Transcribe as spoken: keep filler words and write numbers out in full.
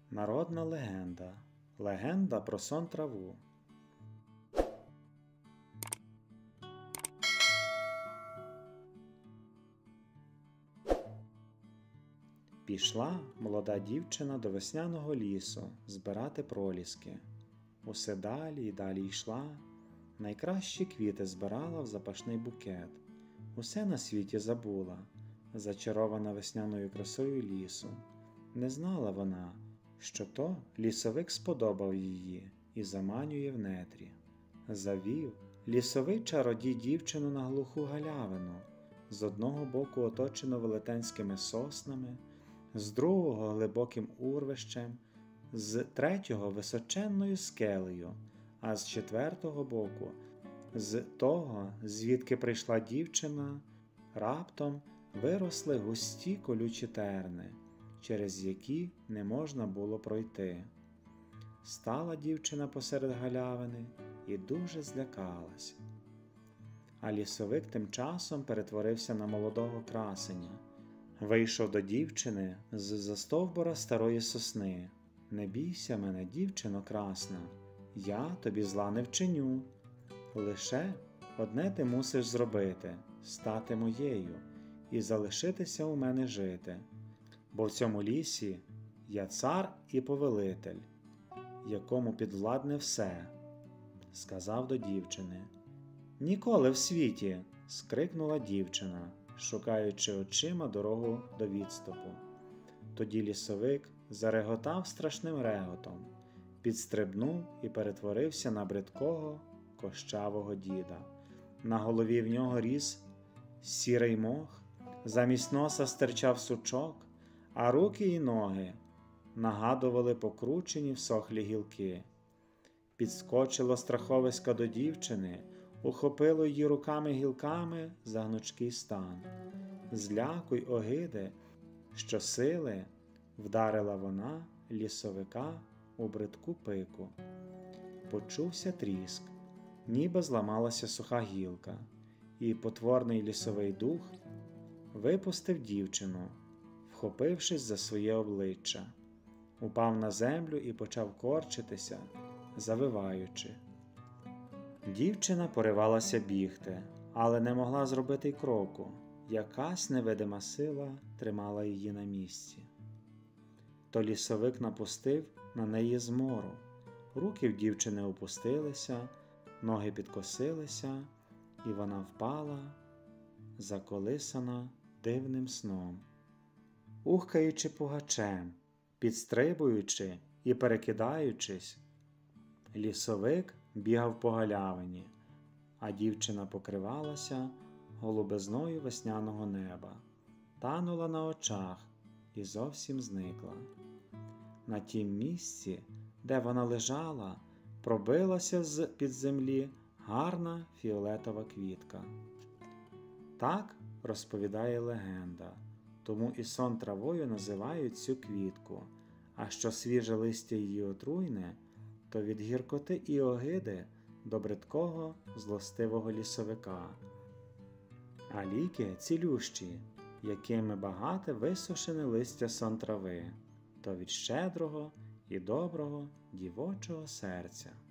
Народна легенда. Легенда про сон траву. Пішла молода дівчина до весняного лісу збирати проліски. Усе далі і далі йшла, найкращі квіти збирала в запашний букет. Усе на світі забула, зачарована весняною красою лісу. Не знала вона, що то лісовик сподобав її і заманює в нетрі. Завів лісовий чародій дівчину на глуху галявину, з одного боку оточено велетенськими соснами, з другого глибоким урвищем, з третього височенною скелею, а з четвертого боку, з того, звідки прийшла дівчина, раптом виросли густі колючі терни, через які не можна було пройти. Стала дівчина посеред галявини і дуже злякалась. А лісовик тим часом перетворився на молодого красеня. Вийшов до дівчини з-за стовбура старої сосни. «Не бійся мене, дівчино красна, я тобі зла не вчиню. Лише одне ти мусиш зробити – стати моєю і залишитися у мене жити. Бо в цьому лісі я цар і повелитель, якому підвладне все», – сказав до дівчини. «Ніколи в світі!» – скрикнула дівчина, шукаючи очима дорогу до відступу. Тоді лісовик зареготав страшним реготом, підстрибнув і перетворився на бридкого, кощавого діда. На голові в нього ріс сірий мох, замість носа стирчав сучок, а руки і ноги нагадували покручені всохлі гілки. Підскочило страховисько до дівчини, ухопило її руками-гілками за гнучкий стан. З ляку й огиди, щосили вдарила вона лісовика у бридку пику. Почувся тріск, ніби зламалася суха гілка, і потворний лісовий дух випустив дівчину, вхопившись за своє обличчя. Упав на землю і почав корчитися, завиваючи. Дівчина поривалася бігти, але не могла зробити й кроку. Якась невидима сила тримала її на місці. То лісовик напустив на неї змору. Руки в дівчини опустилися, ноги підкосилися, і вона впала, заколисана дивним сном. Ухкаючи пугачем, підстрибуючи і перекидаючись, лісовик бігав по галявині, а дівчина покривалася голубизною весняного неба, танула на очах і зовсім зникла. На тім місці, де вона лежала, пробилася з-під землі гарна фіолетова квітка. Так розповідає легенда, тому і сон травою називають цю квітку, а що свіже листя її отруйне, то від гіркоти і огиди до бридкого злостивого лісовика. А ліки цілющі, якими багате висушене листя сон трави, то від щедрого і доброго дівочого серця.